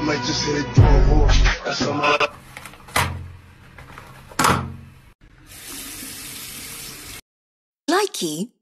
might just hit it door. That's on my. Likey